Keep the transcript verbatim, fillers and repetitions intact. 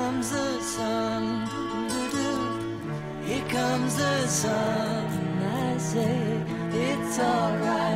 comes the sun. Here comes the sun. I say it's alright.